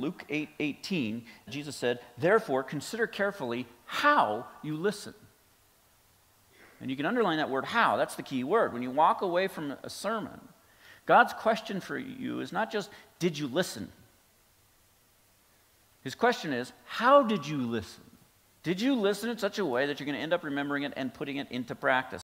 Luke 8:18, Jesus said, "Therefore, consider carefully how you listen." And you can underline that word how. That's the key word. When you walk away from a sermon, God's question for you is not just, did you listen? His question is, how did you listen? Did you listen in such a way that you're going to end up remembering it and putting it into practice?